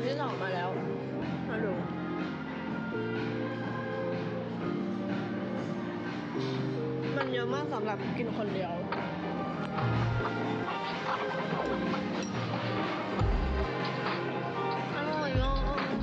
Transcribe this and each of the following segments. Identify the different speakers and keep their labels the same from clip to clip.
Speaker 1: ที่สองมาแล้วมาดูมันเยอะมากสำหรับกินคนเดียวอร่อยอ่ะ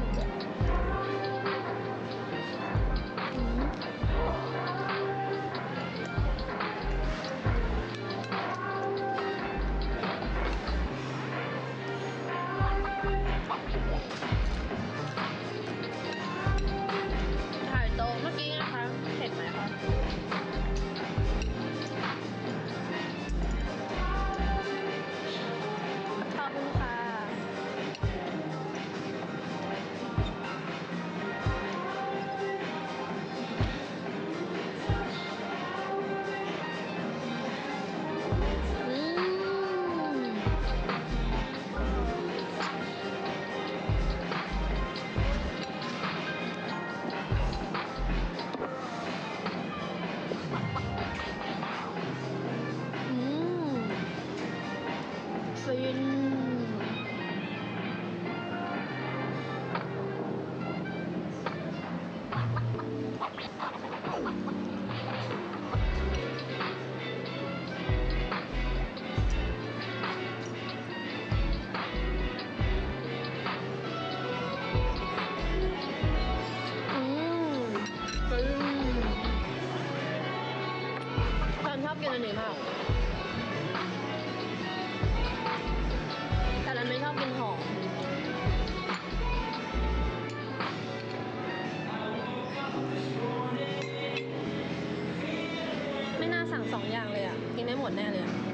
Speaker 1: ถ่ายโต๊ะเมื่อกี้นะคะเห็นไหมคะขอบคุณค่ะฟินฉันชอบกินอันนี้มากแต่ฉันไม่ชอบกินหอมไม่น่าสั่ง2 อย่างเลยอ่ะกินได้หมดแน่เลยอ่ะ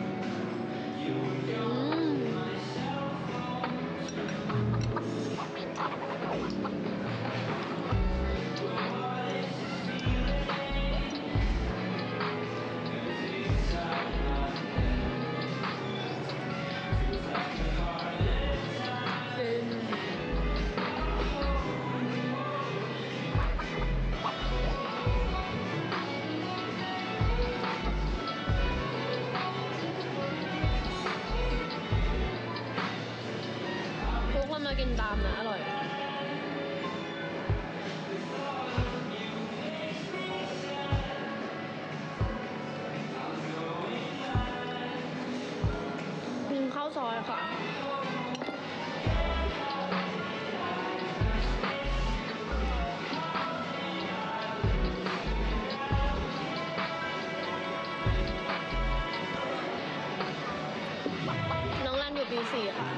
Speaker 1: ทุกคนมากินตามนะอร่อยกินข้าวซอยค่ะน้องรันอยู่ปี 4ค่ะ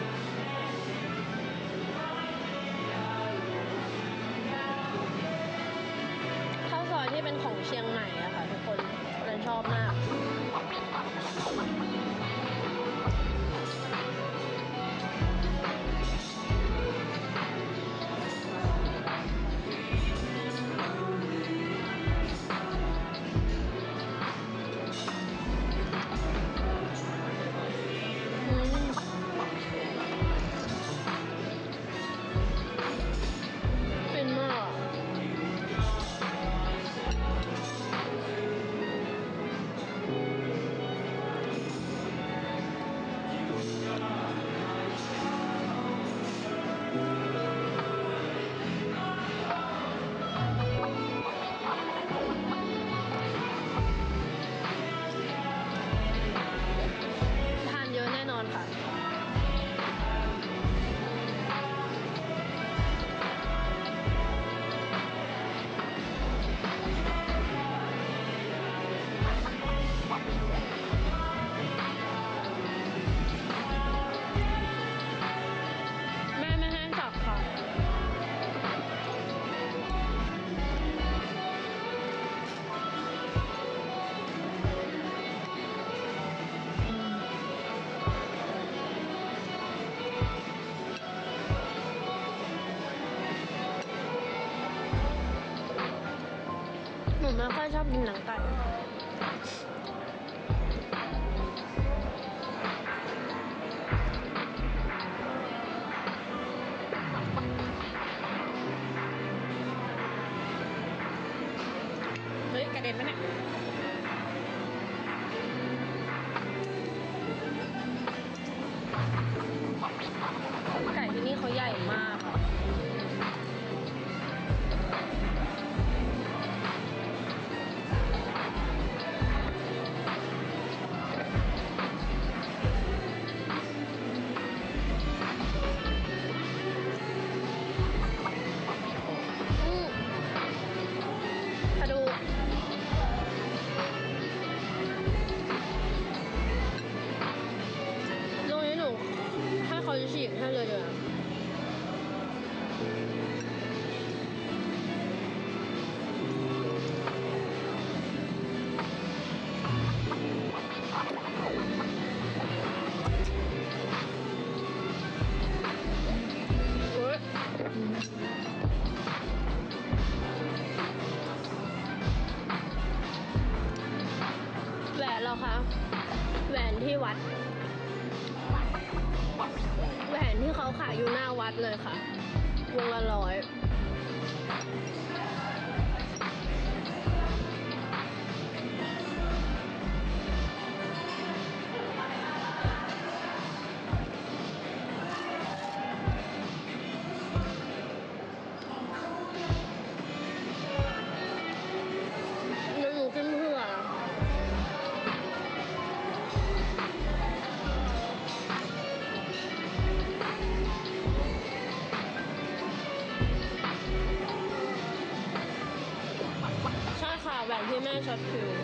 Speaker 1: ข้าวซอยที่เป็นของเชียงใหม่อะค่ะทุกคนรันชอบมากฟินมากทานเยอะแน่นอนค่ะแม่ไม่ให้จับค่ะหนูไม่ค่อยชอบกินหนังไก่เฮ้ยกระเด็นไหมเนี่ยไก่ที่นี่เขาใหญ่มากวัดเลยค่ะวงละ100เมนูขึ้นเพื่อใช่ค่ะแหวนที่แม่ช็อตฟิว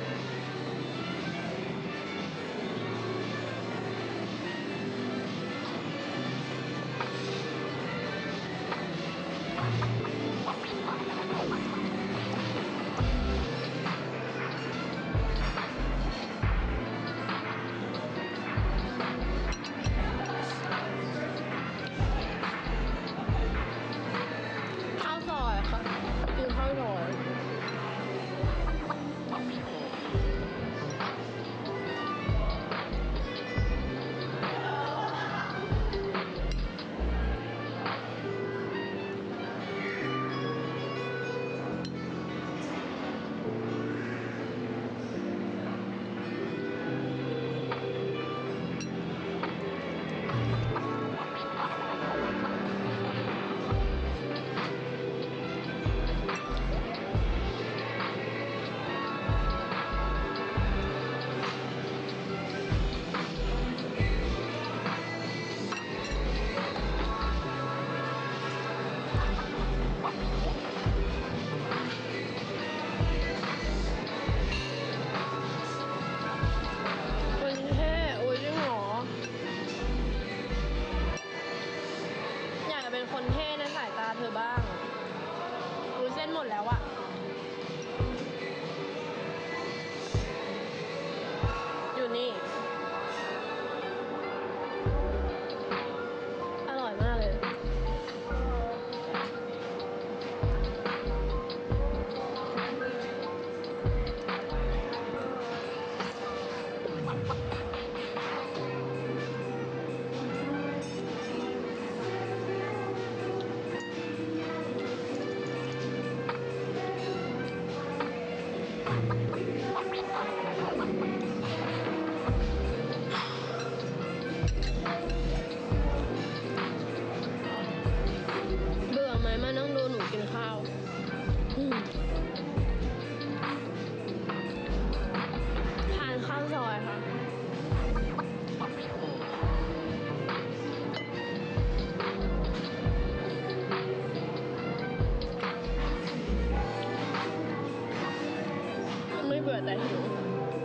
Speaker 1: ข้าวซอยค่ะกินข้าวซอยคนเท่โอ้ยจริงเหรออยากจะเป็นคนเท่ในสายตาเธอบ้างอุ้ยเส้นหมดแล้วอะอยู่นี่อร่อยมากเลยเบื่อไหมมานั่งดูหนูกินข้าวทานข้าวซอยค่ะไม่เบื่อแต่หิว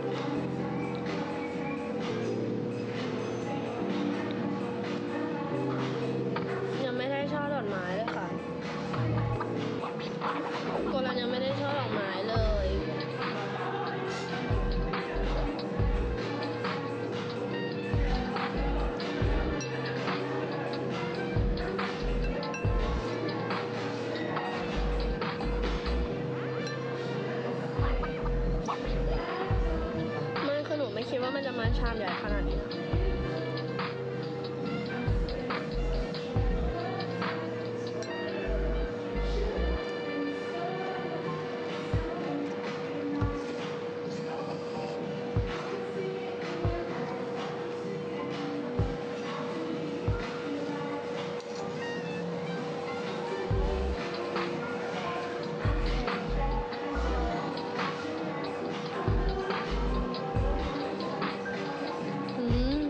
Speaker 1: ยังไม่ได้ช่อดอกไม้เลยค่ะโกลันยังไม่ได้ช่อดอกไม้เลยไม่คือหนูไม่คิดว่ามันจะมาชามใหญ่ขนาดนี้นะอืม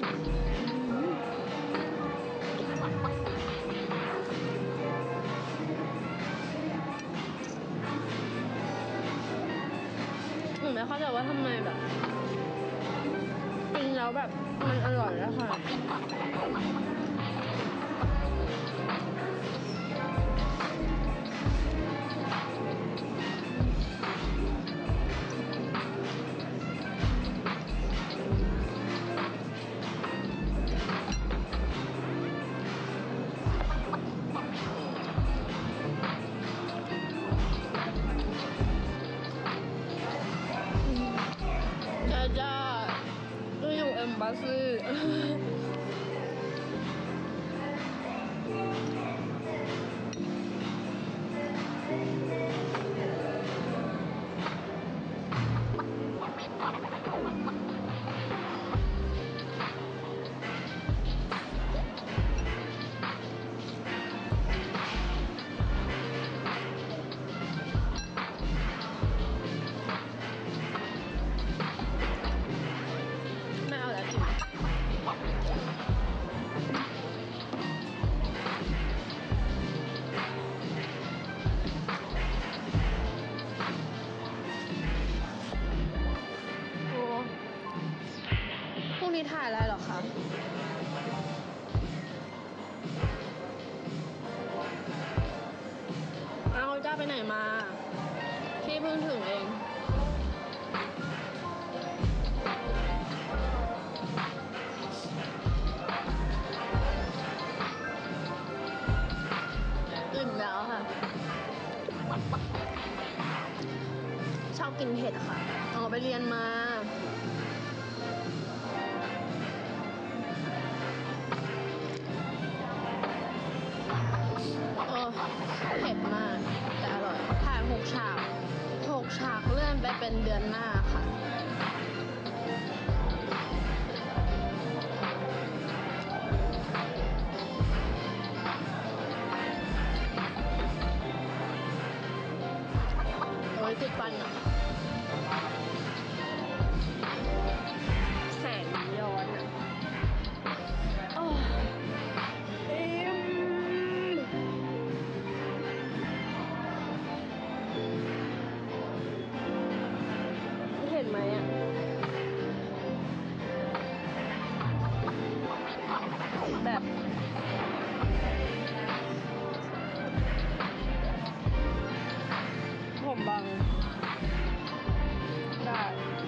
Speaker 1: หนูไม่เข้าใจว่าทำไมแบบกินแล้วแบบมันอร่อยแล้วค่ะจ้าก็อยู่เอ็มบาซีถ่ายอะไรหรอคะเอาจ้าไปไหนมาพี่เพิ่งถึงเองอิ่มแล้วค่ะชอบกินเผ็ดอะค่ะไปเรียนมาเผ็ดมากแต่อร่อยถ่าย6 ฉากเลื่อนไปเป็นเดือนหน้าค่ะติดฟันอะแสงย้อนอะเห็นไหมอะแบบผมบังได้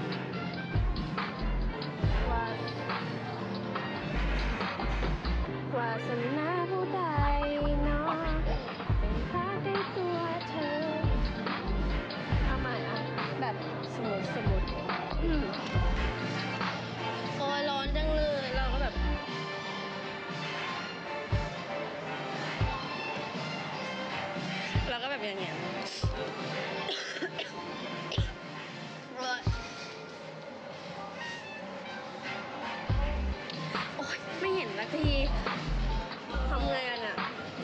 Speaker 1: วาสนาผู้ใดเนาะเป็นพระในตัวเธอเอาใหม่อะแบบสมมติโอ้ยร้อนจังเลยเราก็แบบอย่างเงี้ยโอ๊ยไม่เห็นสักทีทำไงอะเนี่ย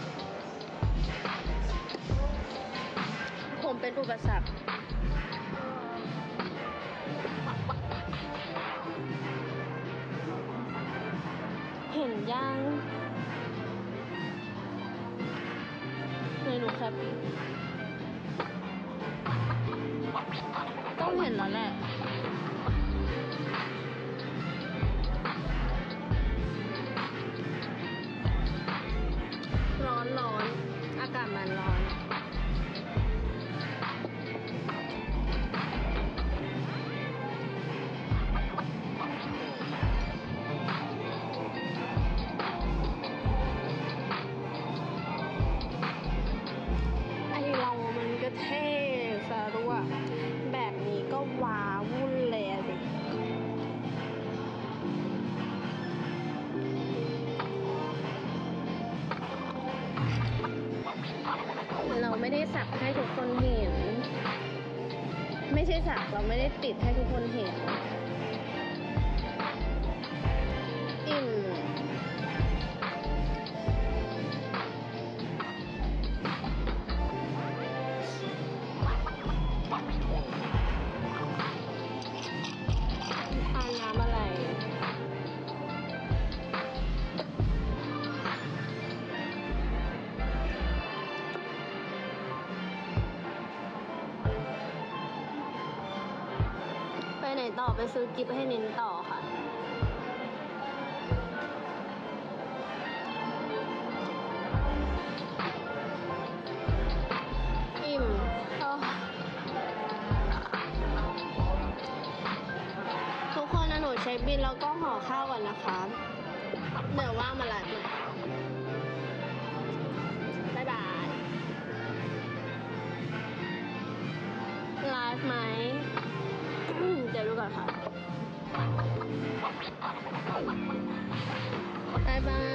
Speaker 1: ผมเป็นอุปสรรคเห็นยังหนูแคปต้องเห็นแล้วแหละร้อนอากาศมันร้อนมันก็เท่ซะด้วยแบบนี้ก็ว้าวุ่นเลยดิเราไม่ได้สักให้ทุกคนเห็นไม่ใช่สักเราไม่ได้ติดให้ทุกคนเห็นอิ่มน้ำอะไรไปไหนต่อไปซื้อกิฟต์ให้นินต่อค่ะอิ่มทุกคนนะหนูเช็คบิลแล้วก็ห่อข้าวก่อนนะคะเดี๋ยวว่างมาไลฟ์บ๊ายบายไลฟ์ไหมเดี๋ยวดูก่อนค่ะบ๊ายบาย